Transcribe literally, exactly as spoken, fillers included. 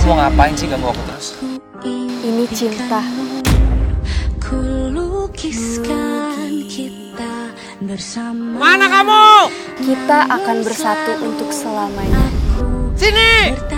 mau ngapain sih ganggu aku terus? Ini cinta. Mana kamu? Kita akan bersatu untuk selamanya. Sini!